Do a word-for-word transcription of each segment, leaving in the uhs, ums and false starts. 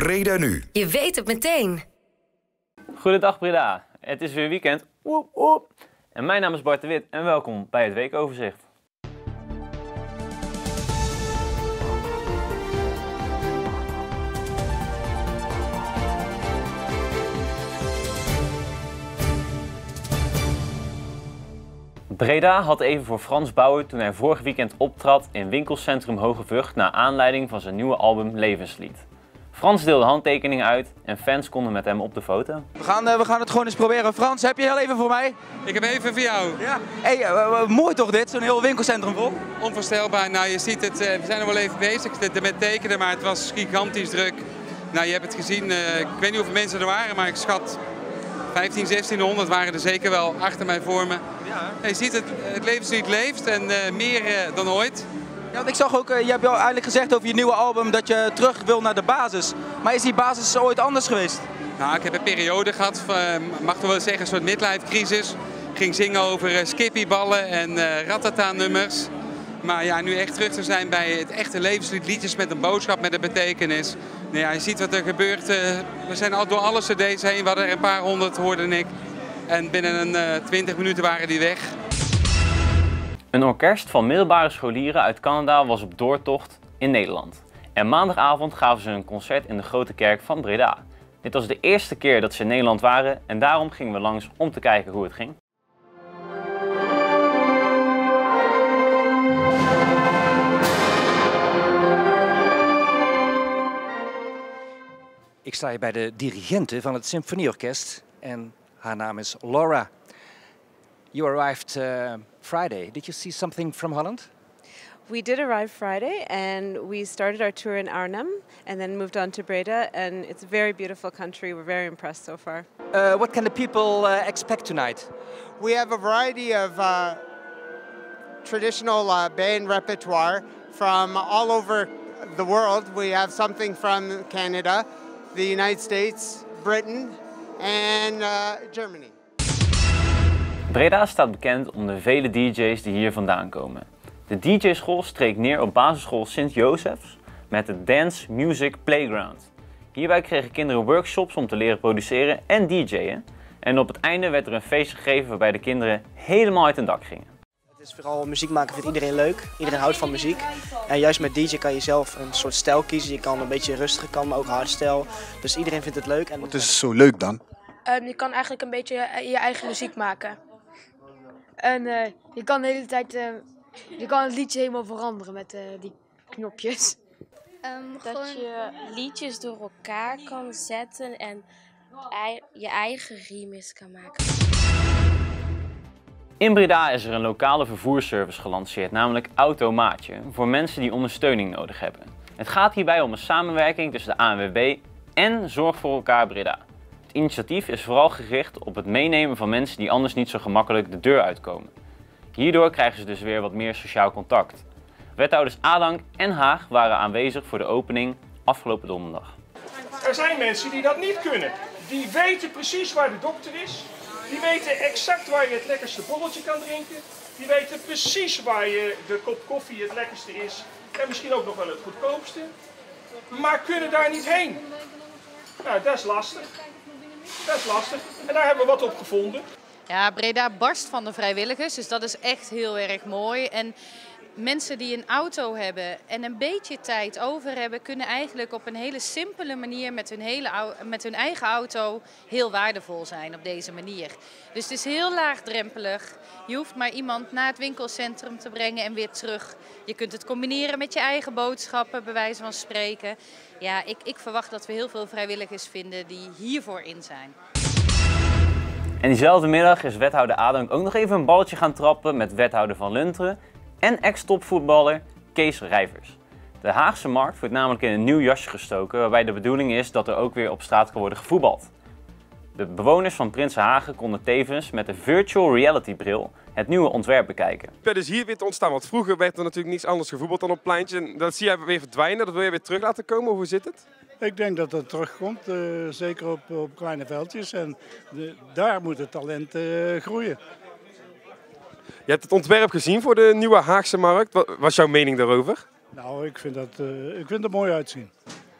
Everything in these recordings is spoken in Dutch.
Breda Nu. Je weet het meteen. Goedendag Breda, het is weer weekend. Woep, woep. En mijn naam is Bart de Wit en welkom bij het weekoverzicht. Breda had even voor Frans Bauer toen hij vorig weekend optrad in winkelcentrum Hoge Vught naar aanleiding van zijn nieuwe album Levenslied. Frans deelde handtekeningen uit en fans konden met hem op de foto. We gaan, uh, we gaan het gewoon eens proberen. Frans, heb je heel even voor mij? Ik heb even voor jou. Ja. Hey, uh, mooi toch dit, zo'n heel winkelcentrum vol? Onvoorstelbaar. Nou, je ziet het, uh, we zijn er wel even bezig met tekenen, maar het was gigantisch druk. Nou, je hebt het gezien, uh, ik weet niet hoeveel mensen er waren, maar ik schat vijftien, zestienhonderd waren er zeker wel achter mij voor me. Ja. Je ziet het, het levenslied leeft en uh, meer uh, dan ooit. Ja, want ik zag ook, uh, je hebt al eigenlijk gezegd over je nieuwe album dat je terug wil naar de basis. Maar is die basis ooit anders geweest? Nou, ik heb een periode gehad, uh, mag toch wel zeggen, een soort midlife crisis. Ik ging zingen over uh, skippyballen en uh, ratata nummers. Maar ja, nu echt terug te zijn bij het echte levenslied, liedjes met een boodschap, met een betekenis. Nou ja, je ziet wat er gebeurt. Uh, we zijn al door alle cd's heen, we hadden er een paar honderd, hoorde ik. En binnen een uh, twintig minuten waren die weg. Een orkest van middelbare scholieren uit Canada was op doortocht in Nederland. En maandagavond gaven ze een concert in de Grote Kerk van Breda. Dit was de eerste keer dat ze in Nederland waren en daarom gingen we langs om te kijken hoe het ging. Ik sta hier bij de dirigente van het Symfonieorkest en haar naam is Laura. You arrived uh, Friday. Did you see something from Holland? We did arrive Friday and we started our tour in Arnhem and then moved on to Breda, and it's a very beautiful country. We're very impressed so far. Uh, what can the people uh, expect tonight? We have a variety of uh, traditional uh, band repertoire from all over the world. We have something from Canada, the United States, Britain and uh, Germany. Breda staat bekend om de vele D J's die hier vandaan komen. De D J-school streekt neer op basisschool Sint-Josephs met de Dance Music Playground. Hierbij kregen kinderen workshops om te leren produceren en D J'en. En op het einde werd er een feest gegeven waarbij de kinderen helemaal uit hun dak gingen. Het is vooral muziek maken vindt iedereen leuk. Iedereen houdt van muziek. En juist met D J kan je zelf een soort stijl kiezen. Je kan een beetje rustige kan, maar ook hardstyle. Dus iedereen vindt het leuk. En wat is het zo leuk dan? Um, je kan eigenlijk een beetje je eigen muziek maken. En uh, je kan de hele tijd, uh, je kan het liedje helemaal veranderen met uh, die knopjes. Um, dat gewoon... je liedjes door elkaar kan zetten en je eigen remix kan maken. In Breda is er een lokale vervoersservice gelanceerd, namelijk Automaatje, voor mensen die ondersteuning nodig hebben. Het gaat hierbij om een samenwerking tussen de A N W B en Zorg voor elkaar Breda. Het initiatief is vooral gericht op het meenemen van mensen die anders niet zo gemakkelijk de deur uitkomen. Hierdoor krijgen ze dus weer wat meer sociaal contact. Wethouders Adank en Haag waren aanwezig voor de opening afgelopen donderdag. Er zijn mensen die dat niet kunnen. Die weten precies waar de dokter is. Die weten exact waar je het lekkerste borreltje kan drinken. Die weten precies waar je de kop koffie het lekkerste is. En misschien ook nog wel het goedkoopste. Maar kunnen daar niet heen. Nou, dat is lastig. Dat is lastig. En daar hebben we wat op gevonden. Ja, Breda barst van de vrijwilligers, dus dat is echt heel erg mooi. En mensen die een auto hebben en een beetje tijd over hebben, kunnen eigenlijk op een hele simpele manier met hun, hele, met hun eigen auto heel waardevol zijn op deze manier. Dus het is heel laagdrempelig. Je hoeft maar iemand naar het winkelcentrum te brengen en weer terug. Je kunt het combineren met je eigen boodschappen, bij wijze van spreken. Ja, ik, ik verwacht dat we heel veel vrijwilligers vinden die hiervoor in zijn. En diezelfde middag is wethouder Adank ook nog even een balletje gaan trappen met wethouder Van Lunteren en ex-topvoetballer Kees Rijvers. De Haagse markt wordt namelijk in een nieuw jasje gestoken, waarbij de bedoeling is dat er ook weer op straat kan worden gevoetbald. De bewoners van Prinsenhagen konden tevens met de virtual reality bril het nieuwe ontwerp bekijken. Het is hier weer te ontstaan, want vroeger werd er natuurlijk niets anders gevoetbald dan op het pleintje. Dat zie jij weer verdwijnen, dat wil je weer terug laten komen. Hoe zit het? Ik denk dat dat terugkomt, uh, zeker op, op kleine veldjes. En de, daar moet het talent uh, groeien. Je hebt het ontwerp gezien voor de nieuwe Haagse markt. Wat was jouw mening daarover? Nou, ik vind dat uh, ik vind het er mooi uitzien.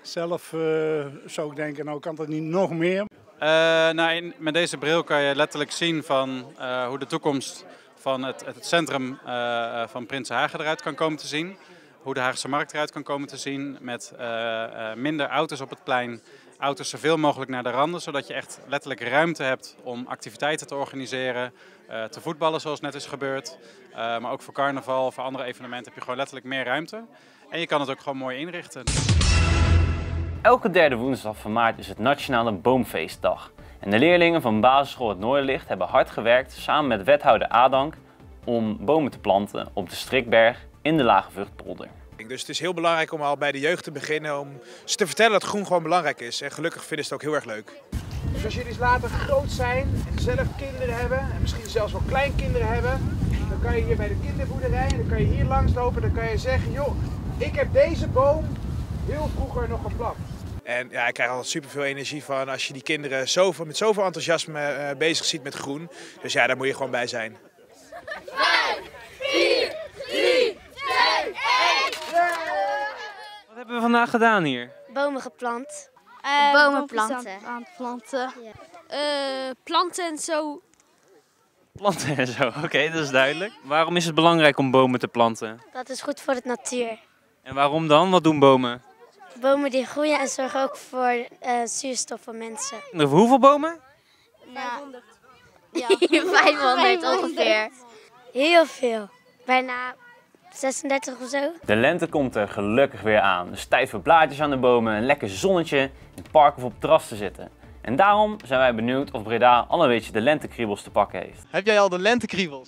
Zelf uh, zou ik denken, nou kan dat niet nog meer. Uh, nou, in, met deze bril kan je letterlijk zien van uh, hoe de toekomst van het, het centrum uh, van Prinsenhagen eruit kan komen te zien. Hoe de Haagse Markt eruit kan komen te zien met uh, uh, minder auto's op het plein. Auto's zoveel mogelijk naar de randen, zodat je echt letterlijk ruimte hebt om activiteiten te organiseren. Uh, te voetballen zoals net is gebeurd. Uh, maar ook voor carnaval, voor andere evenementen heb je gewoon letterlijk meer ruimte. En je kan het ook gewoon mooi inrichten. Elke derde woensdag van maart is het Nationale Boomfeestdag. En de leerlingen van basisschool Het Noorderlicht hebben hard gewerkt samen met wethouder Adank om bomen te planten op de Strikberg in de Lage Vughtpolder. Dus het is heel belangrijk om al bij de jeugd te beginnen om ze te vertellen dat groen gewoon belangrijk is. En gelukkig vinden ze het ook heel erg leuk. Dus als jullie later groot zijn en zelf kinderen hebben en misschien zelfs wel kleinkinderen hebben, dan kan je hier bij de kinderboerderij en dan kan je hier langslopen en dan kan je zeggen, joh, ik heb deze boom heel vroeger nog geplant. En ja, ik krijg altijd superveel energie van als je die kinderen zoveel, met zoveel enthousiasme uh, bezig ziet met groen. Dus ja, daar moet je gewoon bij zijn. vijf, vier, drie, twee, één. Wat hebben we vandaag gedaan hier? Bomen geplant. Uh, bomen planten. Aan het planten. Ja. Uh, planten en zo. Planten en zo, oké, okay, dat is duidelijk. Waarom is het belangrijk om bomen te planten? Dat is goed voor de natuur. En waarom dan? Wat doen bomen? Bomen die groeien en zorgen ook voor uh, zuurstof voor mensen. En hoeveel bomen? vijfhonderd. Ja, vijfhonderd ongeveer. Heel veel. Bijna zesendertig of zo. De lente komt er gelukkig weer aan. Dus tijd voor blaadjes aan de bomen, een lekker zonnetje, in het park of op het terras te zitten. En daarom zijn wij benieuwd of Breda al een beetje de lentekriebels te pakken heeft. Heb jij al de lentekriebels?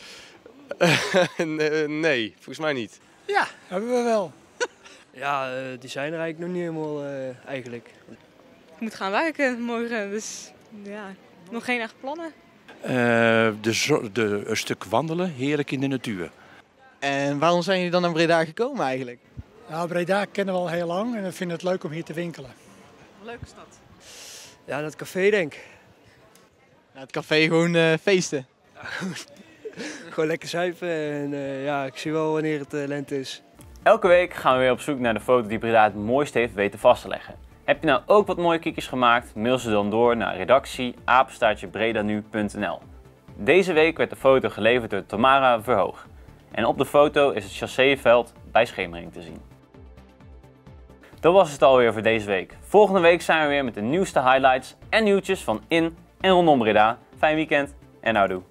uh, nee, volgens mij niet. Ja, hebben we wel. Ja, uh, die zijn er eigenlijk nog niet helemaal uh, eigenlijk. Ik moet gaan werken morgen, dus ja, nog geen echt plannen. Uh, de, de, een stuk wandelen, heerlijk in de natuur. En waarom zijn jullie dan naar Breda gekomen eigenlijk? Nou, Breda kennen we al heel lang en we vinden het leuk om hier te winkelen. Leuke stad. Ja, dat café denk ik. Ja, het café gewoon uh, feesten. Gewoon lekker zuipen en uh, ja, ik zie wel wanneer het uh, lente is. Elke week gaan we weer op zoek naar de foto die Breda het mooiste heeft weten vast te leggen. Heb je nou ook wat mooie kiekjes gemaakt? Mail ze dan door naar redactie apenstaartje bredanu punt n l. Deze week werd de foto geleverd door Tamara Verhoog. En op de foto is het chasséveld bij schemering te zien. Dat was het alweer voor deze week. Volgende week zijn we weer met de nieuwste highlights en nieuwtjes van in en rondom Breda. Fijn weekend en houdoe.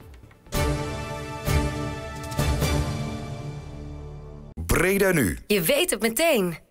Breda nu. Je weet het meteen.